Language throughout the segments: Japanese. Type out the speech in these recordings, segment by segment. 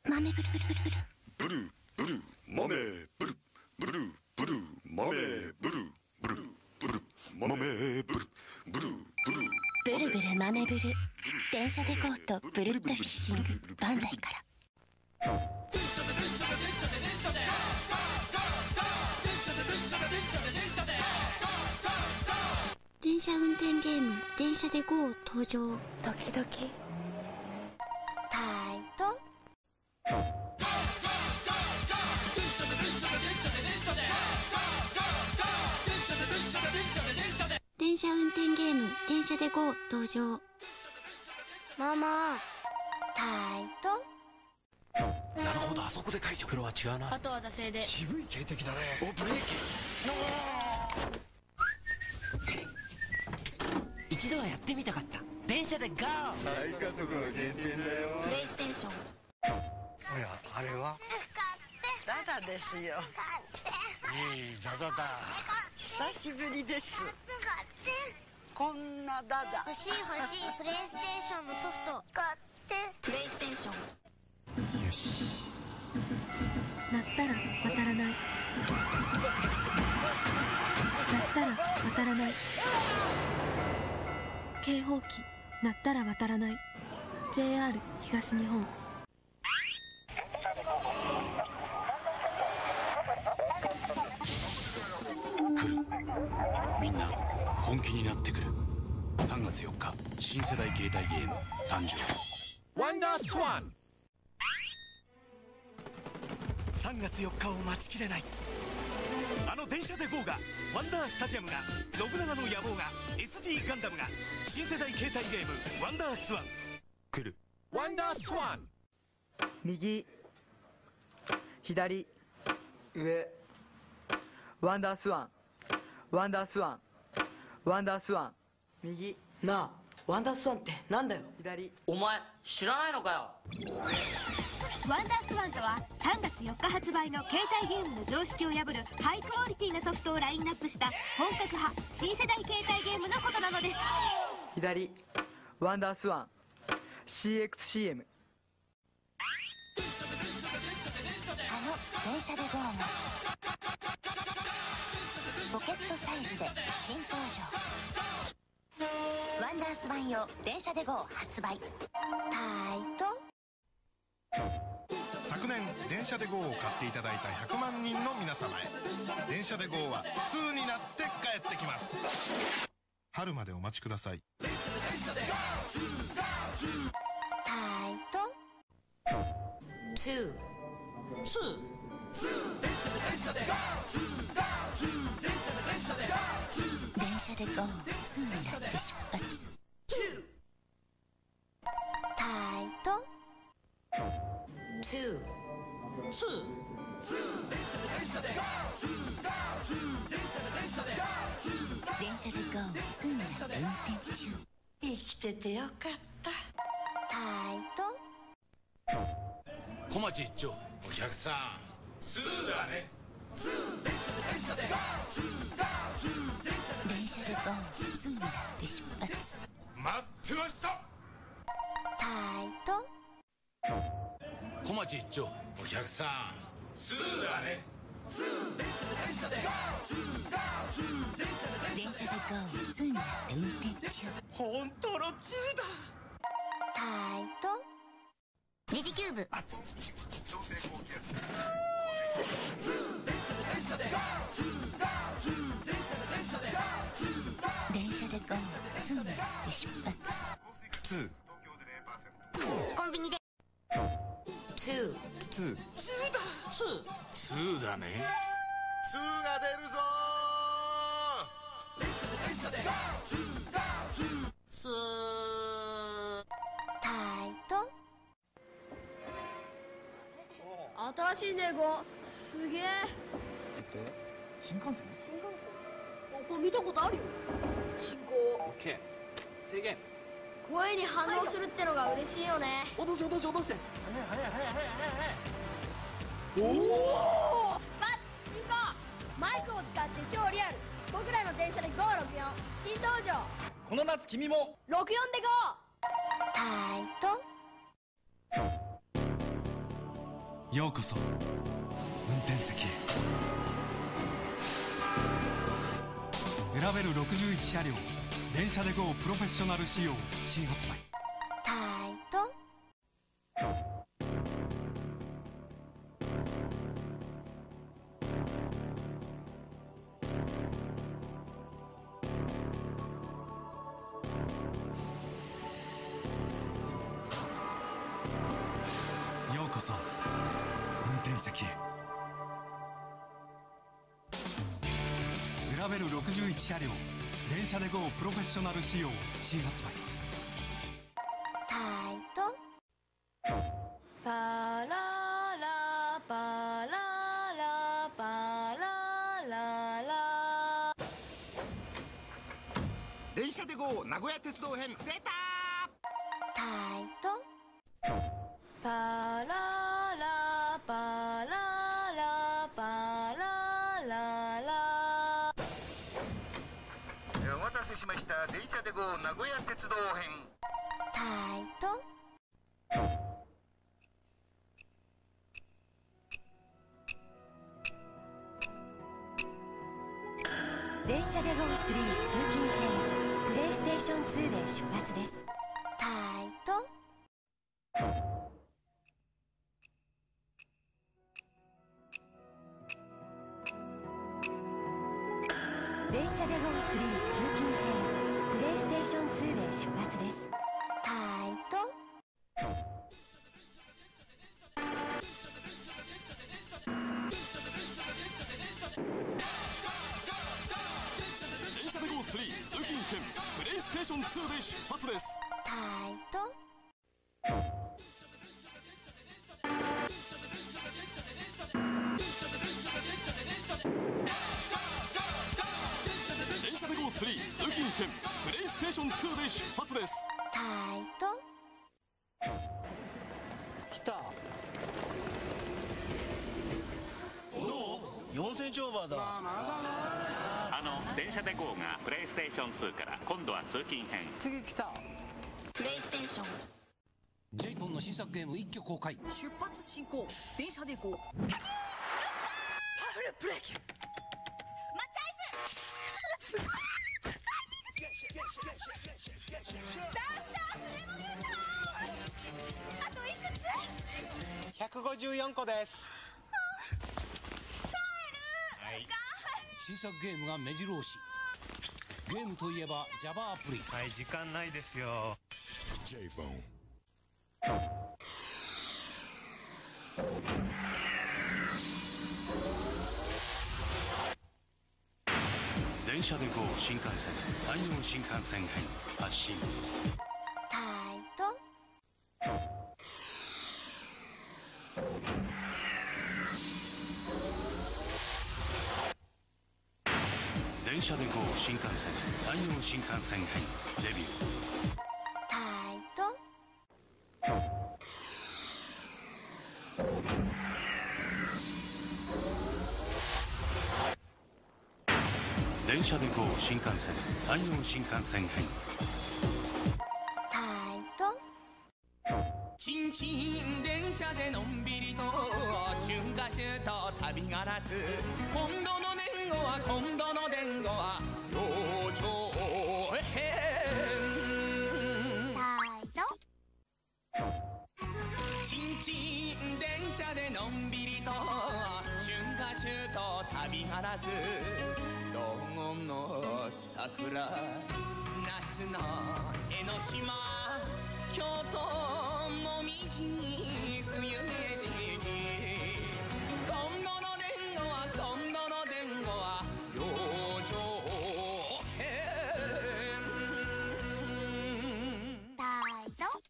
豆ブルブルブルブルブル豆ブルブルブル豆ブルブルブル豆ブルブルブルブルブル豆ブル電車でゴーとブルッとフィッシングバンダイから。 電車運転ゲーム電車で GO 登場。 ドキドキ。 タイト電車運転ゲーム電車で GO 登場。ママタイト。 なるほど、あそこで解除。プロは違うな。 あとは惰性で。 渋い警笛だね。お、ブレーキ。 一度はやってみたかった電車で GO。 最加速の減点だよ。 プレイステーション。 おや、あれはダダですよ。 ダダだ。 久しぶりです。こんなダダ欲しいプレイステーションのソフト買って。プレイステーション。 よし。 鳴ったら渡らない。鳴ったら渡らない。警報器鳴ったら渡らない。 JR 東日本。 来る。みんな本気になってくる。3月4日新世代携帯ゲーム誕生。 ワンダースワン。3月4日を待ちきれない。あの電車で GO が、ワンダースタジアムが、信長の野望が、 SD ガンダムが、新世代携帯ゲームワンダースワン。来る。ワンダースワン。 右左上。ワンダースワンワンダースワンワンダースワン。右なあ、ワンダースワンってなんだよ。 左。 お前知らないのかよ。 ワンダースワンとは3月4日発売の携帯ゲームの常識を破るハイクオリティなソフトをラインナップした本格派新世代携帯ゲームのことなのです。 左ワンダースワン CXCM。 電車で GO がポケットサイズで新登場。ワンダースワン用電車で GO 発売。 タイト。 昨年電車で GO を買っていただいた100万人の皆様へ、電車で GO は2になって帰ってきます。春までお待ちください。 タイト。 2 電車で GO 2になって出発。 タイト。 電車で GO 2になって運転中。 生きててよかった。 タイト。 小町一丁。 お客さん2だね。 電車で GO 2になって出発。 待ってました。 タイト。 小町一丁。 お客さん2だね。 電車で GO 2になって運転中。 本当の2だ。 タイト。 ネジキューブ。電車で GO 2になって出発。 2。 コンビニで 2 だね。 2が出るぞタイト。 新しいネゴすげえ。 新幹線。 ここ見たことあるよ。信号。 オッケー。制限。 声に反応するってのが嬉しいよね。 落として。早い。 おお。出発進行。マイクを使って超リアル。僕らの電車で GO64 新登場。 この夏君も 64で GO。 タイト。 ようこそ運転席へ。選べる61車両、電車で GO プロフェッショナル仕様新発売。 タイトようこそ運転席へ。選べる61車両、電車で GO プロフェッショナル仕様新発売。 タイトパララパララパラララ。 電車で GO 名古屋鉄道編出た。 タイトパララパララパラララ。 お待たせしました。電車で GO 名古屋鉄道編。 タイト電車で GO3 通勤編プレイステーション2で出発です。 タイト電車で GO3 通勤編プレイステーション2で出発です。 タイト電車で GO3 通勤編プレイステーション2で出発です。 タイト電車で GO3 通勤編プレイステーション2で出発です。 タイト来た。4センチオーバーだ。 電車で GO がプレイステーション2から今度は通勤編。 次来た。 プレイステーション J フォンの新作ゲーム一挙公開。 出発進行電車で行こう。パワフルブレーキ。 あといくつ 154個です。 新作ゲームが目白押し。ゲームといえば Java アプリ。 はい、時間ないですよ。 J フォン。 電車で GO 新幹線山陽新幹線編発進。 タイト電車で GO 新幹線山陽新幹線編デビュー。 タイト電車で GO 新幹線山陽新幹線編。 タイトチンチン電車でのんびりと春夏秋冬旅がらす。今度の伝言は今度の伝言は養生編。 タイトチンチン電車でのんびりと春夏秋冬旅がらす。どんの桜夏の江ノ島京都もみじ冬景色。今度の伝言は今度の伝言は養生編。 タイト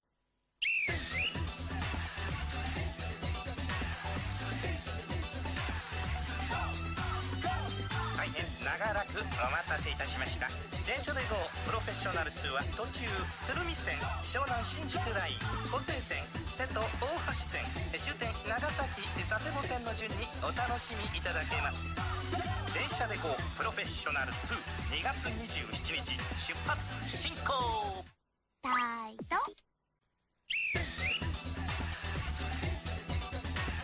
大変長らくお待たせいたしました。電車で GO プロフェッショナル2は途中鶴見線、湘南新宿ライン、湖西線、瀬戸大橋線、終点長崎佐世保線の順にお楽しみいただけます。電車で GO プロフェッショナル22月27日出発進行。 タイト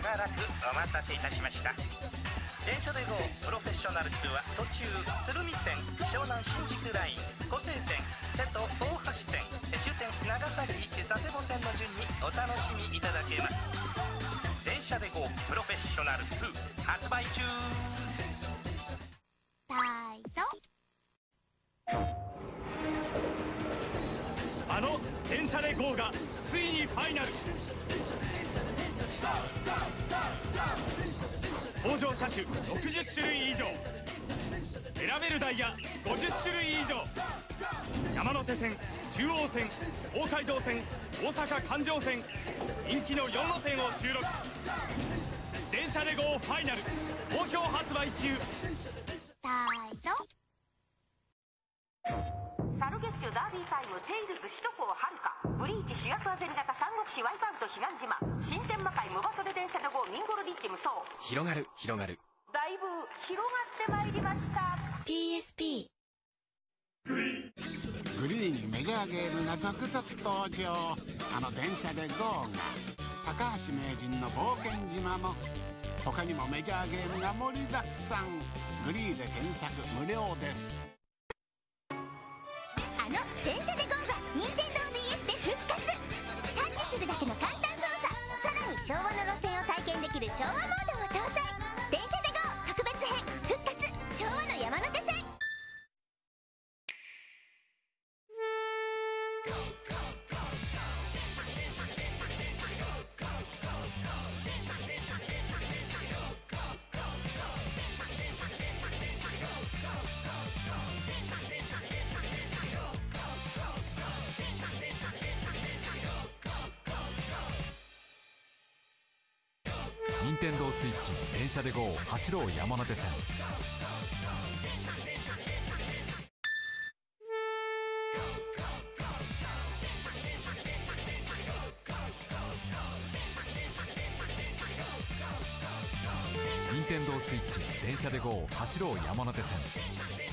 長らくお待たせいたしました。電車で GO プロフェッショナル2は途中鶴見線、湘南新宿ライン、湖西線、瀬戸大橋線、終点長崎佐世保線の順にお楽しみいただけます。電車で GO プロフェッショナル2発売中。 タイトあの電車で GO がついにファイナル。登場車種60種類以上、選べるダイヤ50種類以上、山手線、中央線、東海道線、大阪環状線、人気の4路線を収録。電車で GO ファイナル好評発売中。 タイトサルゲッチュダービータイムテイルズ首都高はるかブリーチ主役は前坂三国志ワイパウト彼岸島新天魔界無バトで電車で GO ミンゴルリッチ無双。 広がる広がる。 だいぶ広がってまいりました。 PSP グリーにメジャーゲームが続々登場。あの電車で GO が、高橋名人の冒険島も、他にもメジャーゲームが盛りだくさん。グリーで検索無料です。 あの電車で GO が NintendoDS で復活。タッチするだけの簡単操作、さらに昭和の路線を体験できる昭和モードも搭載。電車で GO 特別編復活昭和の山手線。 任天堂スイッチ電車で GO 走ろう山手線。任天堂スイッチ電車で GO 走ろう山手線。